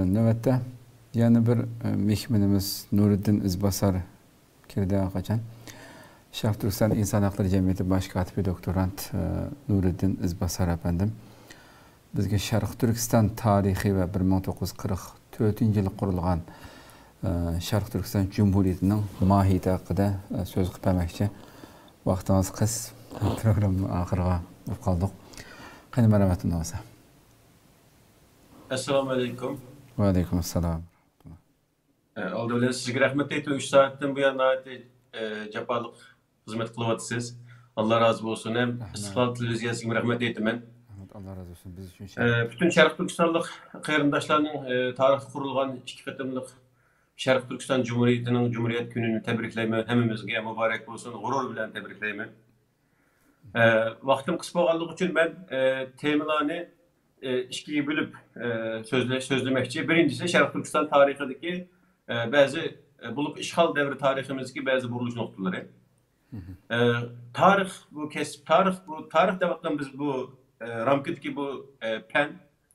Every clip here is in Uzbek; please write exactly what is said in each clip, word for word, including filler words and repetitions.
Növətdə yana bir mehmanimiz Nuriddin İzbasar kirdi qaçan. Şərq Türkistan İnsan Hakları Cemiyeti Baş Katibi Doktorant Nuriddin İzbasar efendim. Bizge Şərq Türkistan tarixi ve bir ming to'qqiz yuz qirq to'rtinchi yil qurilgan Şərq Türkistan Cumhuriyeti'nin mahiyeti hakkında söz qıpamakçı. Vaqtımız qız programı ahırға qaldık. Qani mərhəmətin olsa. Assalamu alaikum. Ve aleyküm selam. Aldı bilen sizge rahmet eyleyin. üç saatten bu yana cepalık hizmet kılıvatsız. Allah razı olsun. Hem İstiklal Televizyası'na rahmet eyleyin. Allah razı olsun. Biz için şey. Bütün Şərq Türkistanlık kıyırındaşlarının tarihi kurulgan iki katımlık Şərq Türkistan Cumhuriyeti'nin Cumhuriyet gününü tebrikleyme hemimizge mübarek olsun. Gurur bilen tebrikleyme. Vaktim kısa olduğu için ben teminanı işkiyi bölüp sözle, sözlemekçi. Birincisi Şərq Türkistan tarihindeki bazı bulup işgal devri tarihimizdeki bazı buruluş noktaları. Tarih bu kesip tarih bu tarih devattan biz bu ramkıdaki bu pen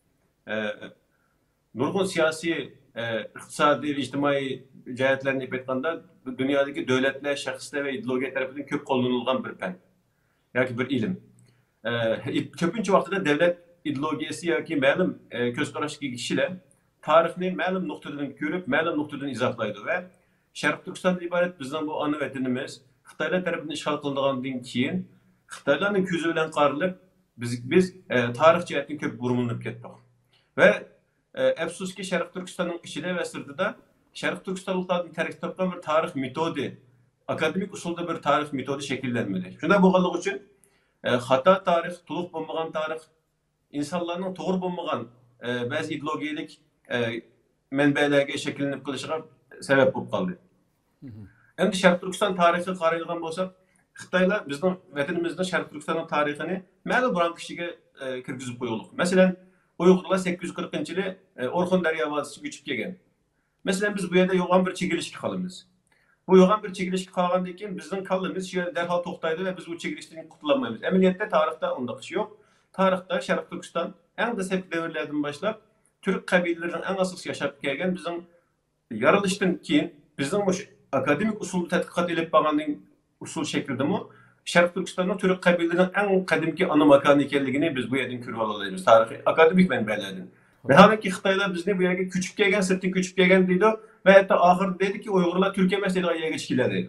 nurgun siyasi iktisadi ictimai cihetlerini ipetkanda dünyadaki devletler, şahıslar ve ideoloji tarafından köp kullanılgan bir pen. Yani bir ilim. Köpünçü vaxtıda devlet ideologiyası ya ki məlum göz qarashıdagi kişiler tarixni məlum noktadan görüp məlum noktadan izahlaydı ve Şərq Türkistan'dan ibaret bizden bu ana vətənimiz Xitaylar tarafından işgal kılınğandan keyin Xitaylarning ko'zi bilan qarilib biz biz e, tarix cihetdan köp burumlanıp ketdik. Ve e, afsuski Şərq Türkistan'ın içinde ve sırtida Şərq Türkistanlıklardan tərkib topgan bir tarix metodi, akademik usulda bir tarix metodi şekillenmedi. Şunda boğanlık için e, hata tarix, tuluq bulmagan tarix, insanların doğru bulmagan e, bazı ideolojik e, menbelerge şekillenip kılışıga sebep bulup kaldı. Endi Şərq Türkistan tarihi qarayılgan bolsak, Xitaylar bizning vatanimizda Şərq Türkistan'ın tarixini ma'lum bir kishiga e, kirgizib qo'ydik. Masalan, Uyg'urlar sakkiz yuz qirqinchi yili e, Orxon daryo vositasi ko'chib kelgan. Masalan, biz bu yerda yo'g'on bir chegirishga qolamiz. Bu yo'g'on bir chegirishga qolgandan keyin bizning kallamiz shu yerda darhol to'xtaydi va biz bu chegirishdan qutulolmaymiz. Amaliyotda tarixda undaq ish yo'q. Tarixda Şərq Türkistan eng dastlabki davrlardan boshlab Türk qabilalarining eng asosiy yashab kelgan bizning yaralishdan keyin bizning bu akademik usulda tadqiqot edilib bo'lgandan usul şeklinde mi? Şərq Türkistan'ın Türk kabilelerinin en kadimki ana makanı ekenligini biz bu yerden körüp alıyoruz. Tarihi, akademik menbelerden. Ve hemen ki Xitaylar bizni bu yerge küçük gelgen, sırtın küçük gelgen dedi. Ve hatta ahır dedi ki Uygurlar Türkiye mesleği ayıya geçkiler dedi.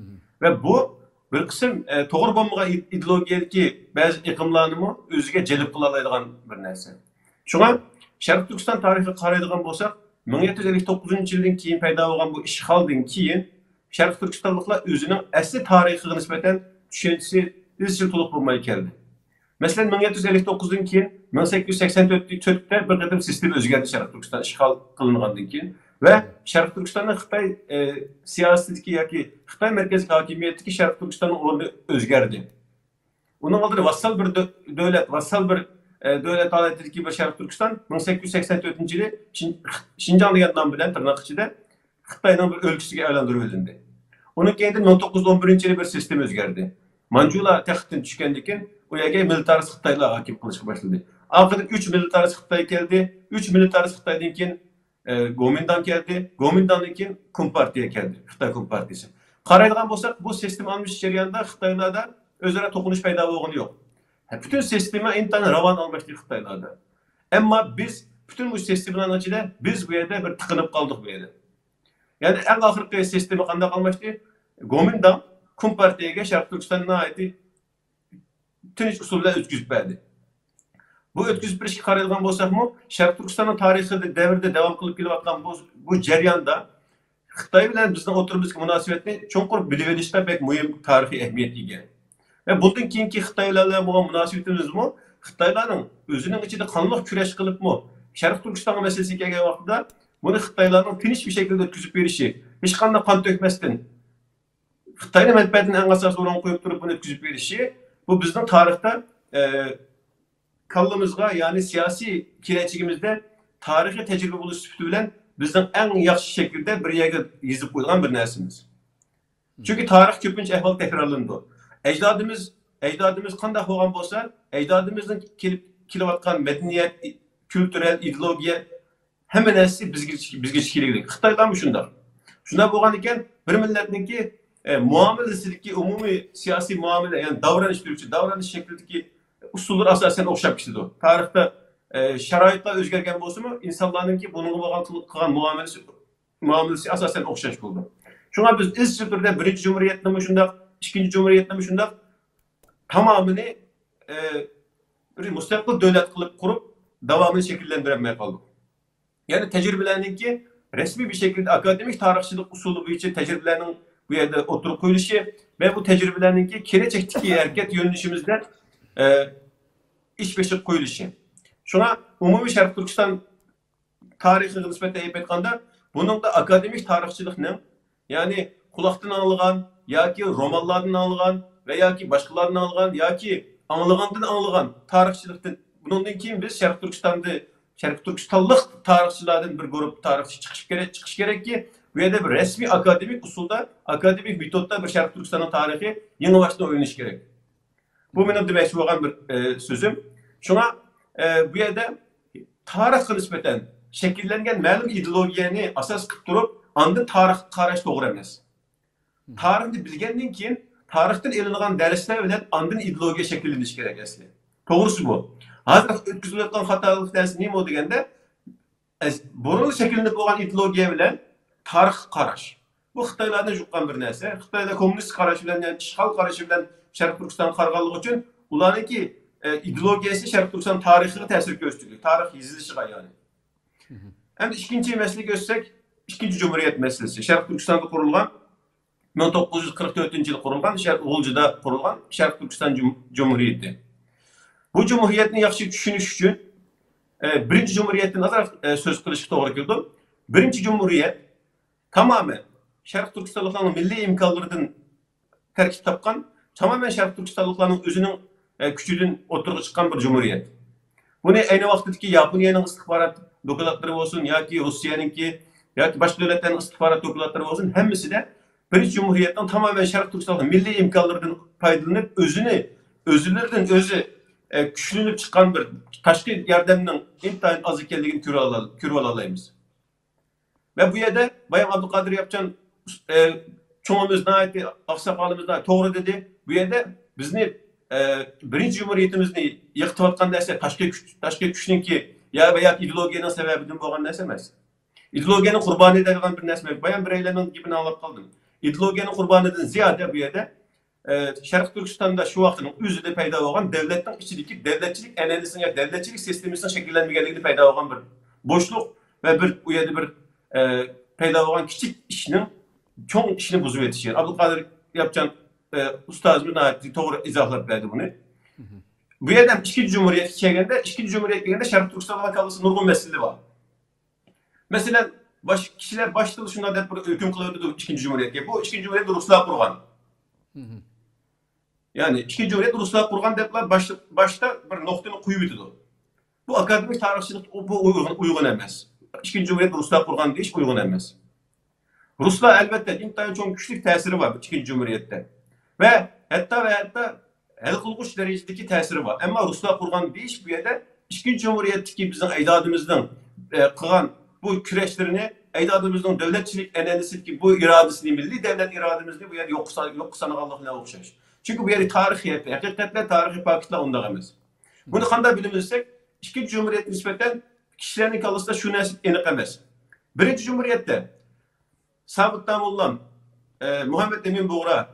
Ve bu bir kısım e, doğru bomba ideolojideki bazı yıkımlarını özüge celip kılalaydıgan bir narsa. Şuna Şərq Türkistan tarihi qaraydigan bolsak, ming yetti yuz ellik to'qqizinchi yildan keyin paydo bo'lgan bu ishg'oldan keyin Şərq Türkistanlıklar özünün əsli tarihi nisbeten düşüncesi izcil tuluq bulmaya geldi. Mesela ming yetti yuz ellik to'qqizdan keyin ming sakkiz yuz sakson to'rtda bir qatim sistem o'zgardi Şərq Türkistan işgal kılınğandan keyin ve Şərq Türkistan'da Xitay e, siyasetdeki yoki Xitay merkezi hakimiyetdeki Şərq Türkistan'ın o'rni o'zgardi. Onun aldırı vassal bir devlet, vassal bir e, devlet aletideki bir Şərq Türkistan ming sakkiz yuz sakson to'rtinchi yili Şinjan degan nom bilan tırnak ichida Xitayning bir o'lkasiga aylantirib edildi. Onun keyin ming to'qqiz yuz o'n birinchi yili bir sistem o'zgardi. Manjula taxtdan tushgandan keyin u yerga militarist Xitoylar hokim qilishga boshladi. Oxirida uch militarist Xitoy keldi. uch militarist Xitoydan keyin e, Gomindan keldi. Gomindandan keyin Kompartiya keldi. Xitoy Kompartiyasi. Qaraydigan bo'lsak, bu sistem almış jarayonida Xitoylarda o'zaro to'qinish paydo bo'lgani yo'q. Bütün sistemi intan ravan almıştı Xitoylarda. Ammo biz bütün bu sistemlarning ichida biz bu yerda bir tiqinib qoldik bu yerda. Yani en ahırkı sistemi qanday qalmıştı? Gomindan Kompartiyaga Şərq Türkistan'a ait tinch usulda o'tkazib berdi. Bu o'tkazib berishga qaraydigan bo'lsak-mu, Şərq Türkistan'ın tarixida davrda davom qilib kelayotgan bu bu jarayonda Xitoy bilan bizning o'tirishimizdagi munosabatni cho'nqur bilib olishda bek muhim tarixiy ahamiyatga ega. Ve bundan keyingi Xitoy bilan bo'lgan munosabatimizmi Xitoylarning o'zining ichida qanday kurash qilibmi Şərq Türkistan meselesiga kelgan vaqtida bunu Xitaylarning tinch bir şekilde o'tkazib berishi, hech qanday qon to'kmasdan Xitoyning manfaatini eng asosiy o'rin qo'yib turib buni o'tkazib berishi, bu bizning tarixda e, kallamızga yani siyasi kelajagimizda tarixiy tecrübe bo'lish sifati bilan bizning eng yaxshi şekilde bir yerga yozib qo'yilgan bir narsamiz. Çünkü tarix ko'pincha ahvol takrorlandi. Ecdadımız, ecdadımız qanday bo'lgan bo'lsa, ecdadımızın kelib kelayotgan medeniyet, kültürel, ideologiya hemen nersi bizge bizge kerak. Xitoyda mı şunda? Şunda bo'lgan ekan, bir millatniki e, muomalasidagi umumiy siyosiy muomala, ya'ni davranish turuvchi, davranish shaklidagi usullar asosan o'xshab ketadi. Tarixda e, sharoitlar o'zgargan bo'lsa-mu, insonlarningki bunga bo'lgan qilgan muomalasi muomalasi asosan o'xshash bo'ldi. Shunga biz izchil turda birinchi jumuriyatni shundaq, ikkinchi jumuriyatni shundaq tamomini e, bir mustaqil davlat qilib qurib, davomini shakllantirmay qoldik. Yani tecrübelerinki resmi bir şekilde akademik tarihçilik usulü boyunca tecrübelerinin bu yerde oturup koyuluşu ve bu tecrübelerinki gelecekteki hareket yönelişimizde e, iş beşik koyuluşu. Şuna umumi Şarkı Türkistan tarihi nispeten eyletkanda bunun da akademik tarihçiliknin yani kulaktan anılan ya ki romanlardan anılan veya ki başkalarından anılan ya ki anılandan anılan tarihçilikten bunun kim biz Şarkı Türkistan'da Şarkı Türkistanlık tarihçilerden bir grup tarihçi çıkış gerek, çıkış gerek ki bu yerde bir resmi akademik usulda, akademik metodda bir Şarkı Türkistan'ın tarihi yeni başta oynaş gerek. Bu benim demek olan bir e, sözüm. Şuna e, bu yerde tarih nispeten şekillengen ma'lum ideologiyani asas qilib turib, andın tarih qarash to'g'ri emas. Tarixni bilgandan keyin tarixdan elingan darslar bilan andın ideologiya shakllanish kerak asli. To'g'risi bu. Hazır ötküzületken hatalık dersi neyim o degende burun şekilde olan ideologiya bilen tarih qarash. Bu Xitoylardan juqqan bir narsa. Xitoyda kommunist qarash bilan, yani işgal qarashi bilan Sharq Turkiston qarg'anligi uchun ularniki e, ideologiyasi Sharq Turkiston tarixiga ta'sir ko'rsatdi. Tarix yezilishiga yani. Endi ikkinchi masalaga o'tsak, ikkinchi jumuriyat masalasi. Sharq Turkistonda qurilgan ming to'qqiz yuz qirq to'rtinchi yil qurilgan, G'uljida qurilgan Sharq Turkiston Cumhuriyeti. Bu cumhuriyetni yaxshi tushunish uchun e, birinchi cumhuriyatni nazar e, so'z qilishga to'g'ri keldi. Birinchi cumhuriyet tamamen Sharq Turkistonliklarning milliy imkonlaridan tarkib topgan, tamamen Sharq Turkistonliklarning o'zining e, kuchidan o'tirg'i chiqqan bir cumhuriyet. Buni ayni vaqtdagi Yaponiyaning istixborot dokumentlari bo'lsin yoki Rossiyaningki yoki boshqa davlatlarning istixborot dokumentlari bo'lsin, hammasida birinchi cumhuriyetning tamamen Sharq Turkistonning milliy imkonlaridan foydalanib, o'zini o'zlaridan o'zi E, güçlünüp çıkan bir taşkı yardımının imtihan az ikenliğini kürü alalayımız. Ve bu yerde Bayan Abdülkadir yapacağın e, çoğumuz naiti, aksakalımız naiti doğru dedi. Bu yerde bizni e, birinci cumhuriyetimizni yıktıp atkan derse taşkı taşkı güçlünün ki ya veya ideologiyanın sebebinden boğan nerse emas. İdeologiyanın kurbanı edilen bir nesme. Bayan bireylerinin gibi anlatıp kaldım. İdeologiyanın kurbanı edilen ziyade bu yerde Şarkı Türkistan'da şu vaxtının üzüde payda olan devletin içindeki devletçilik analizini ya devletçilik sistemisinin şekillenmeyenliğini payda olan bir boşluk ve bir uyarı bir e, payda olan küçük işinin çok işini bozup yetişiyor. Abdülkadir yapacağın e, ustazımın ait doğru izahlar verdi bunu. Hı hı. Bu yerden ikinci Cumhuriyet çevrende, ikinci Cumhuriyet çevrende Şarkı Türkistan'da kalısı nurgun mesele var. Mesela baş, kişiler başta şunlar da bir hüküm kılıyordu ikinci Cumhuriyet. Bu ikinci Cumhuriyet Ruslar kurgan. Hı hı. Yani ikinci Cumhuriyet Ruslar kurgan depler başta, başta bir noktanı koyup bitirdi. Bu akademik tarihçilik bu uygun, uygun emez. İkinci Cumhuriyet Ruslar kurgan diye hiç uygun emez. Ruslar elbette imtihan çok güçlü tesiri var ikinci Cumhuriyet'te. Ve hatta ve hatta el kılgıç derecedeki tesiri var. Ama Ruslar kurgan diye hiç bu yerde ikinci Cumhuriyet'teki bizim ecdadımızdan e, kılan bu küreçlerini ecdadımızdan devletçilik enelisi bu iradesini, milli devlet irademizde bu yerde yoksa yoksa Allah'ına okşaş. Çünkü bu yeri tarihiyeti, hakikatle tarihi paketler onda emez. Bunu kanda bilimizsek, ikinci Cumhuriyet nispeten kişilerin kalırsa şu nesil enik emez. Birinci Cumhuriyet'te Sabit Damullam, e, Muhammed Emin Buğra,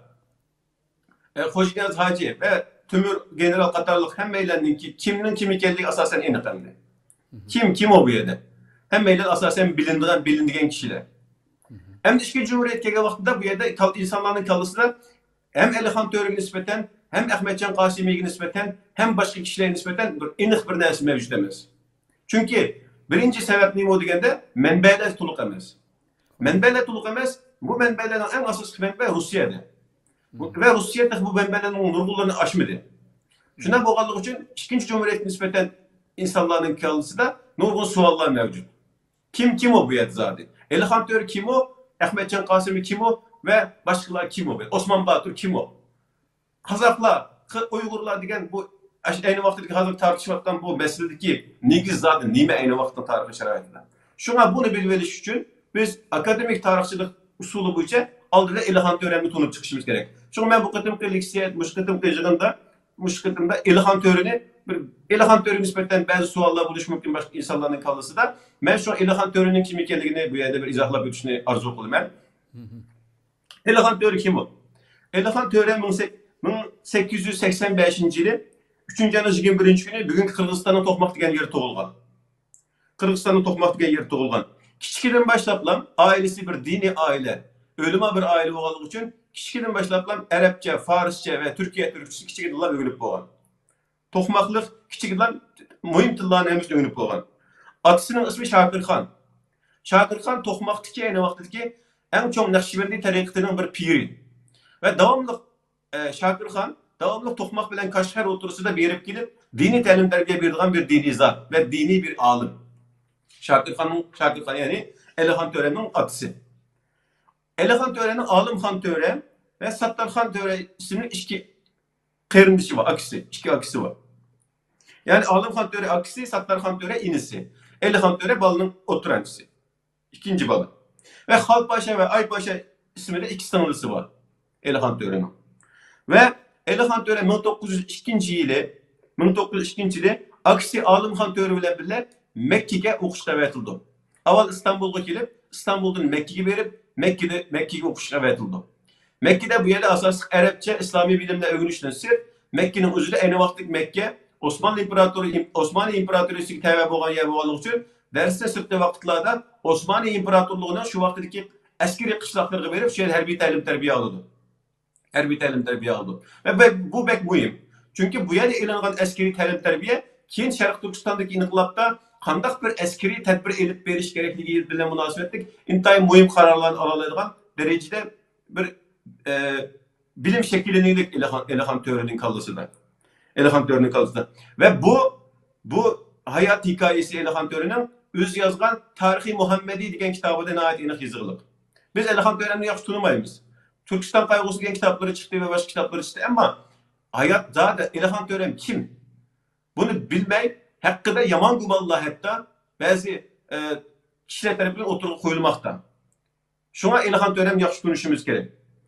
e, Hoşgenaz Hacı ve Tümür General Katarlık hem meylendiğin ki kiminin kimi geldiği asasen enik emdi. Kim, kim o bu yerde? Hem meylen asasen bilindiğen, bilindiğen kişiler. Hı hı. Hem de ikinci Cumhuriyet geldiği vakitte bu yerde insanların kalırsa da hem Elihan Töre'ye nispeten, hem Ahmetcan Kasimi'ye nispeten, hem başka kişilere nispeten bir inik bir nersi mevcut emez. Çünkü birinci sebep neyim o degende menbeler tuluk emez. Menbeler tuluk emez, bu menbelerin en asas menbe Rusya'da. Ve Rusya'da bu menbelerin nurgullarını aşmadı. Şuna boğallık için ikinci Cumhuriyet nispeten insanların kalısı da nurgun suallar mevcut. Kim kim o bu yerde zaten? Elihan Töre kim o? Ahmetcan Kasimi kim o? Ve başkalar kim o? Osman Batur kim o? Kazaklar, Uygurlar degen bu aynı vaxtdaki hazır tartışmaktan bu meseledeki negiz zaten nime aynı vaxtdan tarihi şeraitler. Şuna bunu bilmeliş için biz akademik tarihçilik usulü boyunca aldıda İlhan Törenini tanıp çıkışımız gerek. Çünkü ben bu kıtımkı leksiyet, bu kıtımkı yığında, bu kıtımda İlhan Töreni, İlhan Töreni nispeten bazı suallar buluş mümkün başka insanların kalması da ben şu İlhan Töreni'nin kim ikenligini bu yerde bir izahla bütüşünü arzu kılım ben. İlhan Töreni kim o? İlhan Töreni bin sekiz yüz seksen beşinci yılı üçüncü ayın yigirme birinci günü bugünkü Kırgızistan'ın Tokmak degan yeri tug'ilgan. Kırgızistan'ın Tokmak degan yeri tug'ilgan. Kichikdan başlaplam ailesi bir dini aile, ölüme bir aile bo'lganligi uchun kichikdan başlaplam Arabcha, Farscha ve Türkiye türkçesi kichikdan öğrenip bo'lgan. Tokmaklık kichikdan muhim tillarni hemimiz öğrenip bo'lgan. Atasının ismi Shakirxon. Shakirxon Tokmakdagi ayni vaqtdagi eng cho'ng Naqshbandiy tariqatining bir piri. Ve devamlı e, Shakirxon devamlı Tokmak bilen Kaşgar oturusida berip gelip dini ta'lim tarbiya beradigan bir dini zat ve dini bir alim. Shakirxonning Shakirxon yani Elixon Tören'in atısı. Elixon Tören'in Alimxon Tören ve Sattarxon Tören isimli iki kardeşi var, akisi, iki akisi var. Yani Alimxon Tören akisi, Sattarxon Tören inisi. Elixon Tören balının oturançısı. İkinci balı. Ve Halpaşa ve Aypaşa ismiyle iki sınırlısı var. Elixon Tören'in. Ve Elixon Tören bin dokuz yüz ikinci yılı bin dokuz yüz ikinci yılı aksi Alimxon Tören bilen birler Mekke'ye okuşta verildi. Aval İstanbul'a gelip İstanbul'dan Mekke'ye verip Mekke'de Mekke'ye okuşta verildi. Mekke'de bu yerde asas Arapça, İslami bilimle övünüşlenir. Mekke'nin özü de en vaktlik Mekke, Osmanlı İmparatoru Osmanlı İmparatorluğu'na tabi olan yer olduğu için derste sırtlı vakitlerde Osmanlı İmparatorluğu'na şu vaktdeki askeri kışlakları verip şöyle harbi ta'lim terbiye aldı. Harbi ta'lim terbiye aldı. Ve bu bek mühim. Çünkü bu yerde ilanılan askeri ta'lim terbiye keyin Şarkı Türkistan'daki inqilabda qandaq bir askeri tedbir elip beriş gerekliliği bilen münasebetlik intayın mühim kararlarını alalaydigan derecede bir e, bilim şekillenilik Elixon Tören'in kallısıda. Elixon Tören'in kallısıda. Ve bu bu hayat hikayesi Elixon Tören'in öz yazgan Tarihi Muhammedi degan kitabıda nəhayət aniq yazılıb. Biz Elixon Tören'ini yaxşı tanımayız. Türkistan Qaygısı degan kitapları çıktı ve başka kitapları çıktı ama hayat zaten Elixon Tören kim? Bunu bilmey, hakkında yaman gumallah hatta bazı e, kişiler tarafından oturup koyulmakta. Şuna Elixon Tören yaxşı konuşmamız gerek.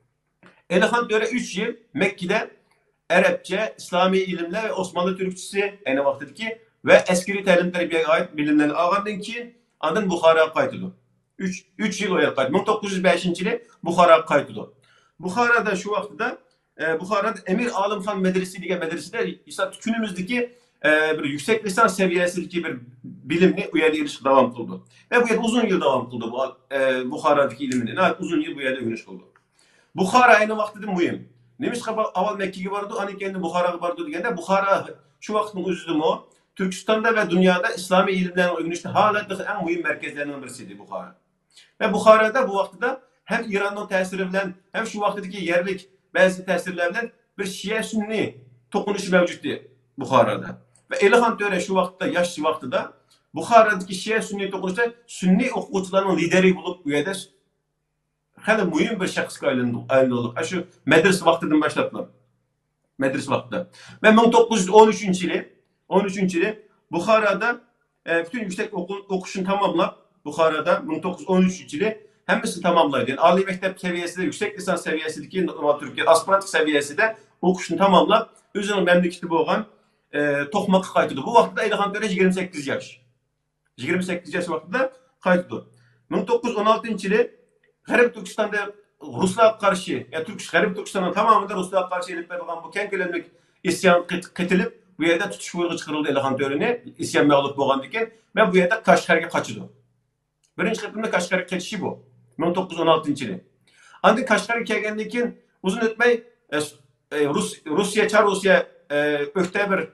Elixon Tören üç yıl Mekke'de Arapça, İslami ilimler ve Osmanlı Türkçesi aynı vaktdeki ve askeri ta'lim tarbiyeye ait bilimlerini algandan keyin andan Buxara'ya qaytdı. üç yıl o yer qaytdı. bin dokuz yüz beşinci yılı Buxara'ya qaytdı. Buxara'da şu vaxtda e, Buxara'da Emir Alimxon medresi degan medresede ise günümüzdeki e, bir yüksek lisans seviyesindeki bir bilimni bu yerde erişip devam kıldı. Ve bu yerde uzun yıl devam kıldı bu e, Buxara'daki ilimini. Evet, uzun yıl bu yerde öğreniş kıldı. Buxara aynı vaxtda mühim. Neymiş ki aval Mekke'ye vardı, hani kendi Buxara'ya vardı degende Buxara şu vaxtın özüdüm o. Türkistan'da ve dünyada İslami ilimlerin öğrenişte hala en mühim merkezlerinden birisiydi Buxara. Ve Buxara'da bu vaxtda hem İran'ın tesiri bilen hem şu vaxtdaki yerlik bazı tesirlerle bir Şia Sünni tokunuşu mevcuttu Buxara'da. Ve Elixon Tören şu vaxtda, yaşlı vaxtda Buxara'daki Şia Sünni tokunuşta Sünni okuyucuların lideri bulup bu yerde hele mühim bir şahıs ayrıldı olup. Şu medrese vaxtıdan başlatılan. Medrese vaxtıda. Ve bin dokuz yüz on üçüncü yılı on üçüncü yılı Buxara'da e, bütün yüksek oku, okuşunu tamamlayıp Buxara'da bin dokuz yüz on üçüncü yılı hemisi tamamlaydı. Yani Ali Mektep seviyesinde, yüksek lisans seviyesindeki Türkiye aspirantik seviyesinde okuşunu tamamlayıp özünün memleketi boğan e, Tokmak'a qaytdı. Bu vaxtda Elixon Tören yigirme sekiz yaş. yigirme sekiz yaş vaxtında qaytdı. bin dokuz yüz on altıncı yılı Garip Türkistan'da Ruslar'a karşı, yani Türk, Garip Türkistan'ın tamamında Ruslar'a karşı elip verilen bu keng kölemlik isyan ketilip bu yerde tutuş buyruğu çıkarıldı Elixon Tören'e, isyan mağlup boğan diken ve bu yerde Kaşgar'a kaçırdı. Birinci kıtımda Kaşgar'a kaçışı bu. bin dokuz yüz on altıncı yılı. Ancak Kaşgar'a kelgendikken uzun etmey e, Rus, Rusya, Çar Rusya e, ökte bir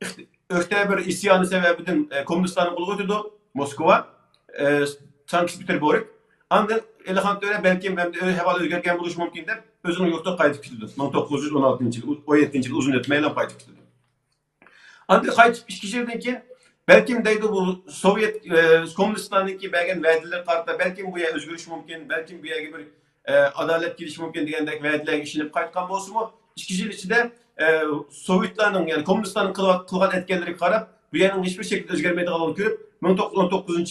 ökte bir isyanı sebebinden e, Komünistan'ın kulu götürdü Moskova, e, Sankt Petersburg. Ancak Elixon Tören belki hevalı özgerken buluş mümkün de özünün yurtta qaytıp gitdi. bin dokuz yüz on altıncı yılı, on yedinci yılı uzun etmeyle qaytıp gitdi. Ancak qaytıp iki yıldan keyin belki deydi bu Sovyet e, Komünistan'daki belki vədiler kartda belki bu ya özgürlüş mümkün, belki bu ya gibi e, adalet giriş mümkün degендek vədiler işinip qaytkan bolsa mı iki yıl içinde e, Sovyetlerin yani Komünistan'ın kılgan etkenleri karab bu yerin hiçbir şekilde özgermeydi kalan görüp bin dokuz yüz on dokuzuncu yılı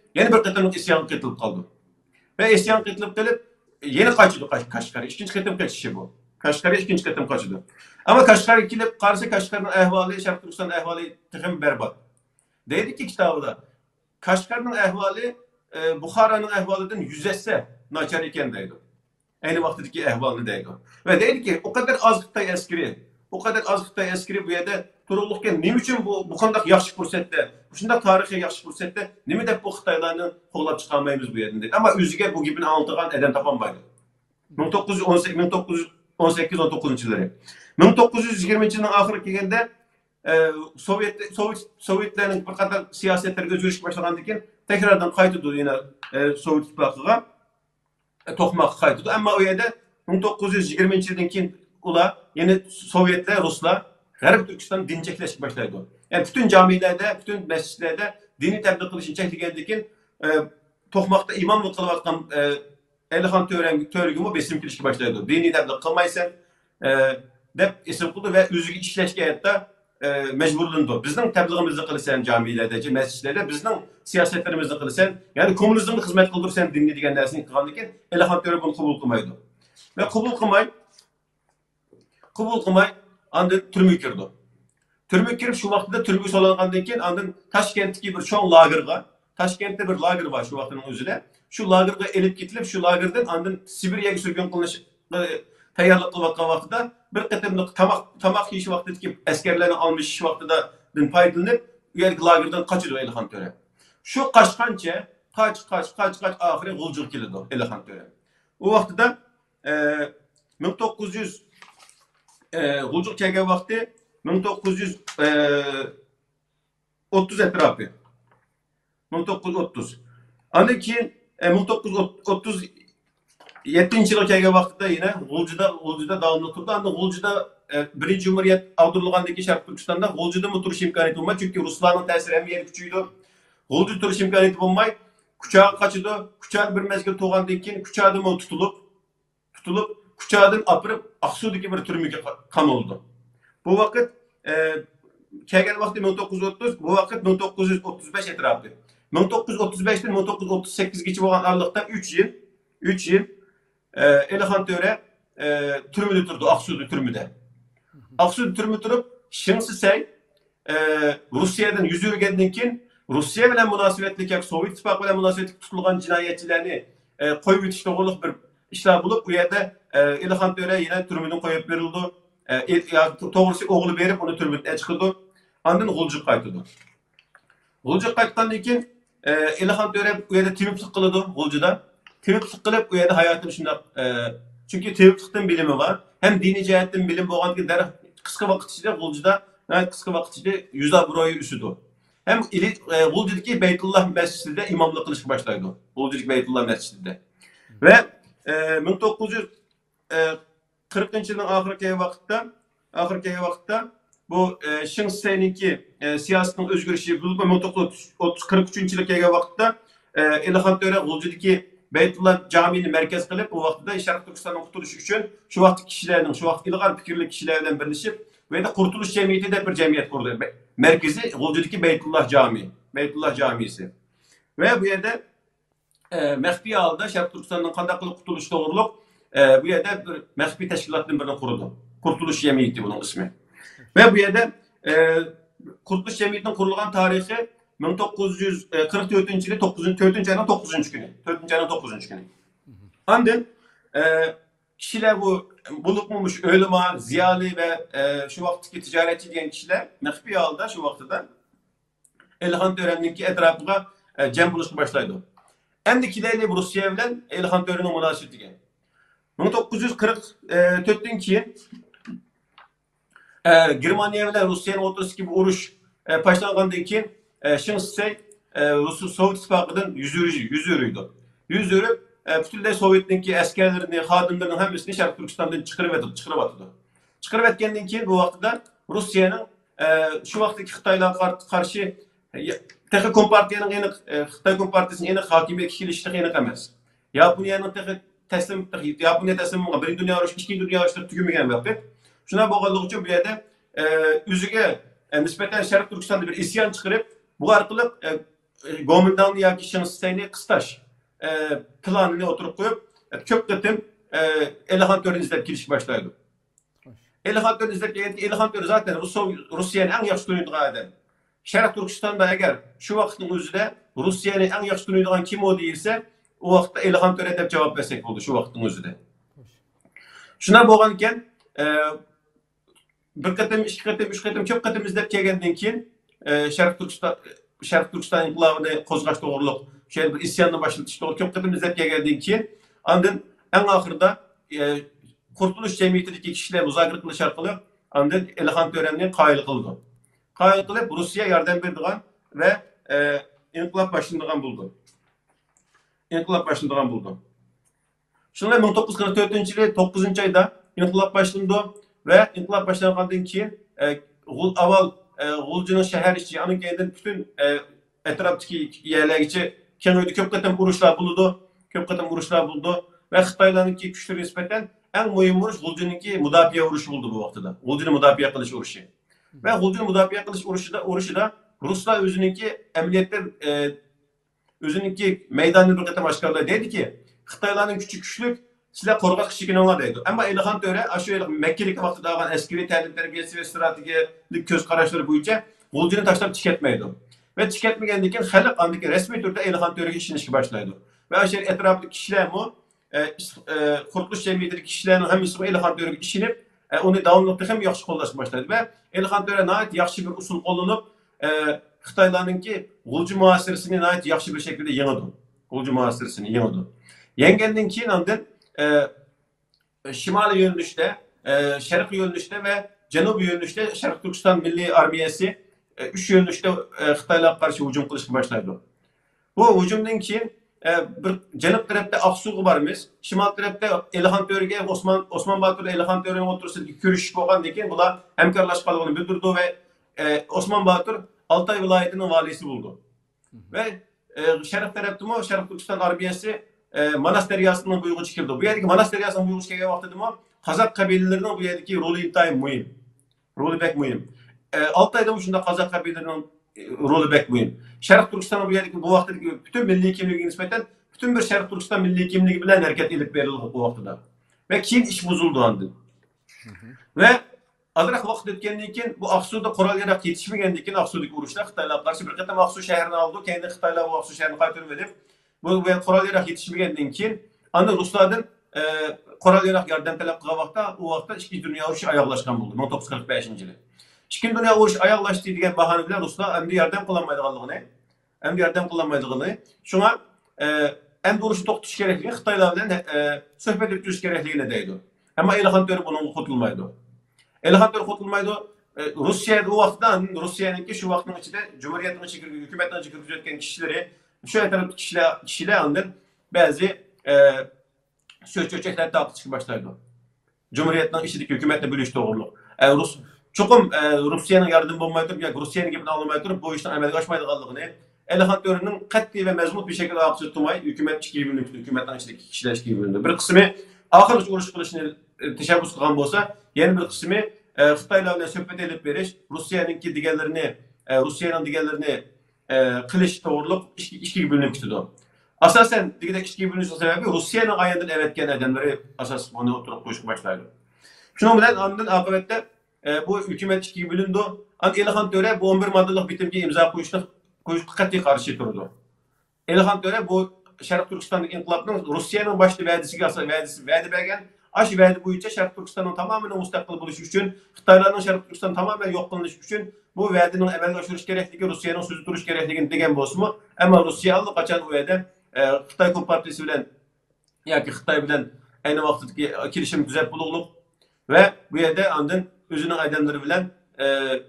yeni bir kıtımlık isyan kıtılıp kaldı. Ve isyan kıtılıp gelip yeni kaçırdı Kaşgar'a. İkinci kıtım kaçışı bu. Kaşgar'a ikinci kıtım kaçırdı. Ama Kaşgar'a kilip karşı Kaşgar'ın ehvali, Şarkı Türkistan ehvali tıkım berbat. Deydi ki kitabında Kaşgar'ın ehvali e, Bukhara'nın ehvalinden yüzesse naçar iken deydi. Aynı vaktdeki ehvalini deydi. Ve deydi ki o kadar azlıkta eskiri, o kadar azlıkta eskiri bu yerde turulurken ne için bu bu kadar yaxşı fürsette, şunda tarihi yaxşı fürsette nime dep bu Xitaylarni qo'llab chiqarmaymiz bu yerdan dedi. Ama o'ziga bu gibini anlatgan adam topolmaydi. ming to'qqiz yuz o'n sakkiz ming to'qqiz yuz o'n sakkiz o'n to'qqizinchi yillari. ming to'qqiz yuz yigirmanchi yilning oxiriga kelganda e, Sovyet Sovyet Sovyetlarning bir qator siyosatlariga o'zgarish boshlagandan keyin tekrardan qaytdi yana e, Sovyet ittifoqiga e, to'qmoq qaytdi. Ammo u yerda ming to'qqiz yuz yigirmanchi yildan keyin ular yeni Sovyetlar, Ruslar G'arb Türkistan dinçekleşip başlaydı. Yani bütün camilerde, bütün mescitlerde dini tebliğ kılışını çekildiğinden keyin e, Tohmak'ta imamlık kılıvatkan e, Elihan Törgümü besim kilişki başlaydı. Dini tebliğ kılmaysan e, dep isim kıldı ve üzgü işleşke hayatta e, mecburluğundu. Bizden tebliğimizi kılırsan camilerde, mescitlerde, bizden siyasetlerimizi kılırsan, yani komünizmde hizmet kıldırsan dinli diyen dersini kılandı ki Elihan Törgümü bunu kabul kılmaydı. Ve kabul kılmay, kabul kılmay, andın türmü girdi. Türmü girip şu vaxtda türmü solanğandan keyin andın Taşkentdeki bir çoğun lagerga, Taşkent'te bir lager var şu vaxtının özüne. Şu lagerga elip getilip şu lagerden andın Sibiryaga sürgün kılınış tayyorlıq kılayotgan vaxtida bir qatımlıq tamaq tamaq yeyish vaxtidagi askarlarni almış ish vaxtida foydalanib u yerga lagerdan qochadi Elihan Töre. Shu qaçqancha qaç qaç qaç qaç oxiri G'uljiga keladi Elihan Töre. U vaxtida e, ming to'qqiz yuz e, G'uljiga kelgan vaqti ming to'qqiz yuz o'ttiz etrafı. ming to'qqiz yuz o'ttiz. Andan keyin e, ming to'qqiz yuz o'ttiz yettinchi yilga kelgan vaqtida yana G'uljida G'uljida davomli turdi. Endi G'uljida e, birinchi Cumhuriyet avdurulgandan keyin Sharq Turkistonda G'uljida turish imkoniyati bo'lmadi, chunki ruslarning ta'siri ham yer kuchaydi. G'uljida turish imkoniyati bo'lmay, Kuchaga qochdi. Kuchada bir mezgil to'g'andan keyin Kuchada mo tutulib, tutulib Kuchadan apirib Aqsu'dagi bir turmaga qamaldi. Bu vaqt e, kelgan vaqti ming to'qqiz yuz o'ttiz, bu vaqt ming to'qqiz yuz o'ttiz besh etrafida. ming to'qqiz yuz o'ttiz beshdan ming to'qqiz yuz o'ttiz sakkizgacha bo'lgan aralıqda uch yil, uch yil e, Elihan Töre e, turmada turdi, Aqsu'da turmada. Aqsu'da turmada turib, Shinsisay e, Rusiyadan yuz yurgandan keyin Rusiya bilan munosabatlik, Sovet ittifoqi bilan munosabatlik tutilgan jinoyatchilarni e, qo'yib o'tish to'g'riliq bir ishlar bo'lib, u yerda e, Elihan Töre yana turmadan qo'yib berildi. E, to'g'risi o'g'li berib uni turmadan chiqirdi. Andan G'uljiga qaytdi. G'uljiga qaytgandan keyin e, Elihan Töre u yerda tibiblik qildi G'uljida. Tibiblik qilib u yerda hayotini shunday e, chunki tibiblikdan bilimi var, hem dini jihatdan bilim bo'lgan keyin darh qisqa vaqt ichida G'uljida, qisqa vaqt ichida yuz abro'yi o'sdi. Hem e, G'uljidagi Beytullah masjidida imomlik qilishga boshlaydi. G'uljidagi Beytullah masjidida. Ve e, ming to'qqiz yuz qirqinchi yilning oxirgi vaqtida, oxirgi vaqtda bu e, Shinsisayninki e, siyosatning o'zgarishi bo'lib ming to'qqiz yuz qirq uchinchi yilga kelgan vaqtda e, Elihan Töre G'uljidagi Beytullah camini merkez qilib, bu vaqtda Sharq Turkistonning qutulushi uchun shu vaqt kishilarning, shu vaqt ilg'or fikrli kishilar bilan birlashib, bu yerda Qurtulush jamiyati deb bir jamiyat qurdi. Merkezi G'uljidagi Beytullah Camii, Beytullah Camisi. Ve bu yerda e, maxfiy holda Sharq Turkistonning qanday qilib qutulishi to'g'riliq e, bu yerda bir maxfiy tashkilotlardan birini qurdi. Qurtulush jamiyati buning ismi. Ve bu yerda e, Qurtulush jamiyatining qurilgan tarixi ming to'qqiz yuz qirq to'rtinchi yili to'rtinchi ayning to'qqizinchi kuni. to'rtinchi ayning to'qqizinchi kuni. Andın e, kişiler bu bulunmuş ölüma, ziyali ve e, şu vaktiki ticaretçi diyen kişiler maxfiy halda şu vaktidan Elihan Töre'ninki etrafına e, cem buluşma başlaydı. Endikilerle Rusya bilen Elihan Töre'nin münasebetiga. ming to'qqiz yuz qirq to'rtdan keyin e, Germaniya bilan Rusiyaning o'rtasidagi bir urush e, boshlangandan keyin e, Shinsisay e, Rus Sovet ittifoqidan yuz yuz yuruydi. Yuz yurib e, butunlay Sovetninki askarlarini, xodimlarini hammasini Sharq Turkistondan chiqarib etdi, chiqarib atdi. Chiqarib etgandan keyin bu vaqtda Rusiyaning e, shu vaqtdagi Xitoylarga qarshi Texi Kompartiyaning yeni Xitoy Kompartiyasining yeni hokimiyatga kelishida aniq emas. Yaponiyaning texi taslim Yaponiya taslim bo'lgan birinchi dunyo urushi, ikkinchi dunyo urushi tugamagan vaqt. Shuna bo'lganligi uchun bu yerda o'ziga nisbatan Sharq Turkistonda bir isyon chiqarib, bu orqali Gomindanlı yoki Şinsteyni Kıstaş e, planını oturup koyup e, köp kıtım e, Elihan Töre'ni izlep keliş başlaydı. Elihan Töre'ni izlep geldi. Elihan Töre zaten Rusya'nın en yaxşı tanıydığı adam. Şərq Türkistan'da eğer şu vaktin özüde Rusya'nın en yaxşı tanıydığı kim o değilse o vaxtda Elihan Töre dep cevap versek oldu şu vaktin özüde. Şuna bolgan eken e, bir kıtım, iki kıtım, üç kıtım, köp kıtım izlep kelgenden keyin e, Şərq Türkistan Şərq Türkistan inqilabını qozgaç doğruluq, şöyle bir isyanını başlatış doğru köp kıtım izlep kelgenden keyin andın en ahırda e, Kurtuluş Cemiyeti'ndeki kişiler muzakere kılış arkalı andın Elihan Töre'ni qayıl kıldı. Qayıl kılıp Rusya yardım berdiğen ve e, inqilab başındığan buldu. İnqilab başındığan buldu. Şunlar bin dokuz yüz kırk dördüncü yılı dokuzuncu ayda inqilab başlandı ve inqilab başlangandan keyin e, aval e, Gulcu'nun şehir içi, anın kendin bütün e, etraftaki yerlerce kengöydü köp kıtım uruşlar buldu, köp kıtım uruşlar buldu ve Xitaylarınki güçlü nispeten en mühim vuruş Gulcu'nunki mudafiye vuruşu buldu bu vaktidə. Gulcu'nun mudafiye kılış vuruşu. Ve Gulcu'nun mudafiye kılış vuruşu da, vuruşu da Ruslar özününki emniyetler e, özününki meydanını bir kıtım aşkarlar dedi ki Xitaylarning küçük güçlük sizler korkak kişikinler deydi. Ama Elihan Töre aşağı Mekkelik vakti dağılan askeri təlim terbiyesi ve stratejik göz kararları boyunca Gulcu'nu taşlap çıkartmaydı. Ve çıkartmayan diken halk andaki resmi türde Elihan Töre'ye işinişki başlaydı. Ve aşağı etraflı kişiler mi e, e, Kurtuluş Cemiyeti'ndeki kişilerin hemisi Elihan Töre'ye işinip e, onu davamlılıkta hem yaxşı kollaşmaya başladı. Ve Elihan Töre nait yaxşı bir usul kollanıp e, Xitaylarınki Gulcu muhasiresini nait yaxşı bir şekilde yeniyordu. Gulcu muhasiresini yeniyordu. Yengenden keyin andın e, şimali yönlüşte, e, şerq yönlüşte ve cenubi yönlüşte Şərq Türkistan Milli Armiyası e, üç yönlüşte e, Xitaylarga karşı hücum kılışga başlaydı. Bu hücumdan keyin e, bir cenub tarafta Aksu'gu barmiz, şimal tarafta Elihan Töre'ge Osman Osman Batur Elihan Töre'nin oturusundaki görüş bolgandan keyin bular hemkarlaşkanlığını bildirdi ve e, Osman Batur Altay vilayetinin valisi buldu. Ve e, şerq tarafta mı Şərq Türkistan Armiyası E, Manas Deryası'nın buyruğu çıkıldı. Bu yerdeki Manas Deryası'nın buyruğu çıkıldığı vaxtıdır mı? Kazak kabilelerinin bu yerdeki rolü intayı mühim. Rolü bek mühim. E, Altay'da bu şunda Kazak kabilelerinin e, rolü bek mühim. Şərq Türkistan'ın bu yerdeki bu vaxtıdaki bütün milli kimliği nispeten bütün bir Şərq Türkistan milli kimliği bilen hareket edip verildi bu vaxtıda. Ve keyin iş bozuldu andı. Ve azırak vaxt ötkendiği için bu Aksu'da kural yarak yetişmegenden keyin Aksu'daki uruşlar Xitaylarga karşı bir qatam Aksu şehrini aldı. Kendi Xitaylar bu Aksu şehrini qaytarıp edip bu kural yarak yetişmegenden keyin anda Ruslardan e, kural yarak yardım talep kılgan vaqtda o vaqtda İkinci Dünya Uruşu ayaklaşkan buldu. bin dokuz yüz kırk beşinci yılı. İkinci Dünya Uruşu ayaklaştı degan bahane bilen Ruslar endi yardım kılınmaydiganligini, endi yardım kılınmaydiganligini, şuna e, endi uruşu to'xtatish kerakligi Xitaylar bilan e, suhbat o'tkazish kerakligini deydi. Ama Elihan Töre bundan qutulmaydi. Elihan Töre qutulmaydi. E, Rusya'da o vaqtdan Rusya'nınki şu vaqtning ichida Cumhuriyetning ichiga hukumatning ichiga kirayotgan kişileri şöyle tarafı kişiler kişiler andın bazı e, söz çöçekler tartışmaya başladı. Cumhuriyet'in işideki hükümetle bölüş doğruluğu. E, Rus çokum e, Rusya'nın yardım bulmayıp ya Rusya'nın gibi almayıp bu işten ameliyat açmaydıganlığını Elihan Töre'nin katli ve mezmut bir şekilde aksı tutmayı hükümet iki bölündü. Hükümetten işideki kişiler iki bölündü. Bir kısmı ahır uruş kılışını e, teşebbüs kılan bolsa, yeni bir kısmı e, Xitaylarla söhbet edip veriş, Rusya'nınki diğerlerini e, Rusya'nın diğerlerini e, kılıç doğruluk iki, iki bölünüp gitti. Asasen digidek iki bölünüşün sebebi Rusya'nın ayından evetken adamları asas bunu oturup koşuk başlaydı. Şunun bilen andın akıbette e, bu hükümet iki bölündü. An Elihan Töre bu on bir maddelik bitimge imza koyuştu. Koyuştu katli karşı durdu. Elihan Töre bu Şərq Türkistan'daki inkılapının Rusya'nın başlı vədisi gelse vədisi vədi bergen aşı vədi boyunca Şərq Türkistan'ın tamamen müstakil buluş üçün Xitaylarning Şərq Türkistan tamamen yok kılınış üçün bu vədinin əməldə aşırış gerekligi Rusya'nın sözü duruş gerekligini degen bolsunmu? Ama Rusya aldı kaçan o vədə e, Xitay Kompartiyası bilen yoki Xitay bilen aynı vaqtdaki kirişim düzelt buluqluq ve bu yerde andın özünün adamları bilen e,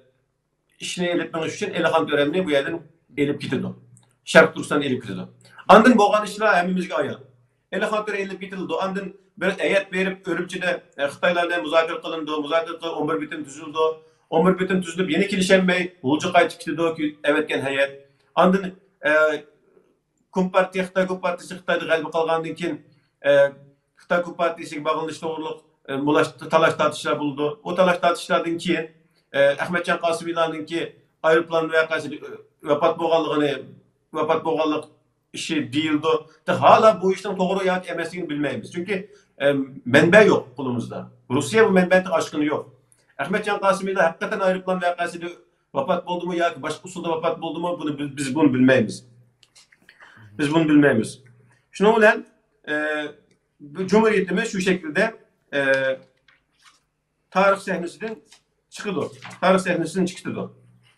işini eletmek üçün Elihan Töre'ni bu yerden elip gitildi. Şərq Türkistan elip gitildi. Andın boğan işler hemimizge ayal. Elihan Töre elip gitildi. Andın bir ayet verip Örümçi'de e, Xitaylarla muzakir kılındı. Muzakir kılındı. on bir bitim tüzüldü. on bir bitim tüzülüp yeni kilişenmey Gulcu qaytip gitildi ki evetken hayat. Andın e, Kompartiya Xitay Kompartiyası Xitayda galbi kalgandan keyin e, Xitay Kompartiyasiga bağlanış doğruluk e, mulaş talaş tartışlar buldu. O talaş tartışlardan keyin e, Ahmetcan Qasımiylarninki aeroplan vakası vefat bolganligini vefat bolganlyk işi diýildi. Hala bu işden toğru ýa-da emasligini bilmeýmiz. Çünki e, menbe yok kulumuzda. Rusya bu menbenin aşkını yok. Ahmetcan Kasimi'de hakikaten ayrılan vakasıyla vefat oldu mu ya ki başka usulda vefat oldu mu bunu biz, biz bunu bilmeyiz. Biz bunu bilmeyiz. Şunu bilen e, Cumhuriyetimiz şu şekilde e, tarih sahnesinden çıkıdı. Tarih sahnesinden çıktı.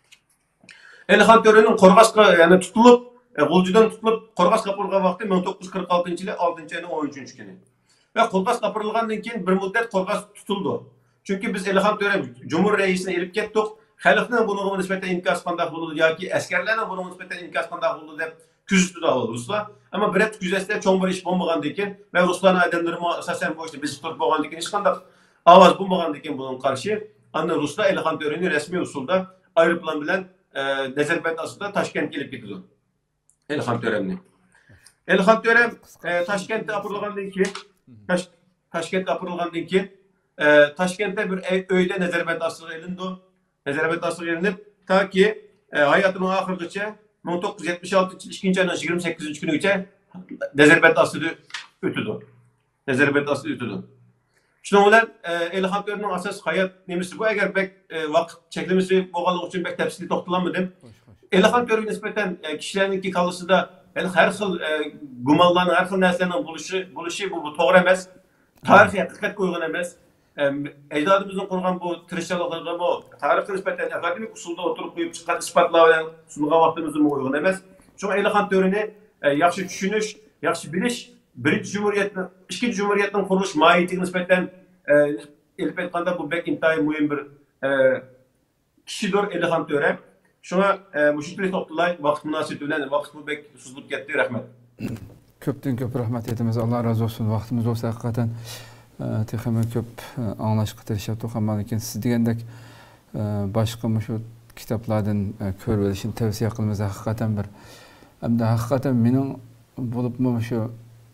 Elhan Töre'nin Korgaska yani tutulup e, Gulcu'dan tutulup Korgas kapırılgan vakti bin dokuz yüz kırk altıncı yılı altıncı ayının on üçüncü günü. Ve Korgas kapırılgandan keyin bir müddet Korgas tutuldu. Çünkü biz Elhan Töre Cumhur Reisine elip kettik. Halkning bunun nispeten imkas qanday boldu yoki askarlarning bunun nispeten imkas qanday boldu deb küzüstü oldu Ruslar. Ama biret küzesde çoğun bir iş bolmagandan keyin ve Ruslarning adamları asasen bu işte biz tutup bolgandan keyin hiç qanday avaz bolmagandan keyin bunun karşı andan Ruslar Elhan Töre'ni resmi usulda ayrıplan bilen e, Nazarbayat aslında Taşkent'e gelip gidiyor. Elhan Töre'ni. Elhan Töre e, Taşkent'te apırılgandan keyin Taş, Taşkent'te apırılgandan keyin e, Taşkent'te bir öyde Nazarbayat aslığı elindi. Nazarbayat aslığı elinip ta ki e, hayatının ahırgıça bin dokuz yüz yetmiş altıncı ikinci ayının yirmi sekizinci günüce Nazarbayat aslığı ötüdü. Nazarbayat aslığı ötüdü. Şunu bilen e, Elhan Töre'nin asas hayat nemesi bu eğer bek e, vakit çekilmesi boğalık için bek tepsili toxtalanmadım. Elhan Töre'ye nispeten e, kişilerin ki kalısı da yani her xil e, gumanlanan her xil narsalarning buluşu buluşu bu, bu to'g'ri emas. Tarixiy haqiqat ko'ygan emas. Ecdadımızın kurgan bu tirişçalıklarına bu tarihte nispeten akademik usulda oturup koyup çıkan ispatlar bilen sunulgan vaxtımızın uygun emas. Şoňa Elhan Töre'ni yaxşı düşünüş, yaxşı biliş, birinci Cumhuriyetning, ikinci Cumhuriyetning quruluş mahiyetiga nispeten elip aytkanda bu bek intaýyn muhim bir kişidir Elhan Töre. Şoňa muşu tili toplay vaqt münasibeti bilen vaqt bu bek suzulup ketdi. Rahmet. Köpden köp rahmet etimiz. Allah razı olsun. Vaxtımız olsa hakikaten texmen köp anlaşık tirişip ama lekin siz degендek başka şu kitaplardan körüp elişin tavsiye kılmamız hakikaten bir hem de hakikaten mening bolupmy şu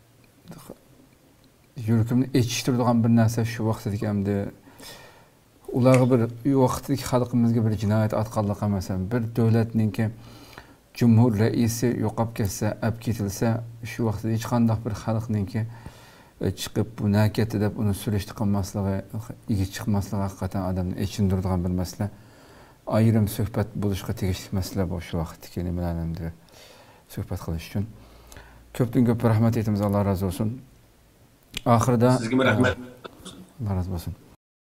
yürkümni eçiştirdiğim bir narsa şu vaqtdaki hem de ularga bir vaqtdaki halkımızga bir cinayet atqanlyk emas, bir döwletninki Cumhur reisi yo'qolib ketsa, ap ketilse şu vaqtda hech qanday bir xalqninki çıkıp bu naketi deb uni surishti qilmasligi, igi chiqmasligi hakikaten adamni echindiradigan bir masala. Ayrim suhbat bo'lishga tegishli masala bu şu vaqtdagi nimalarni suhbat qilish uchun. Ko'pdan ko'p rahmat etamiz. Allah razı olsun. Ahirda Sizga rahmat. Allah razı olsun.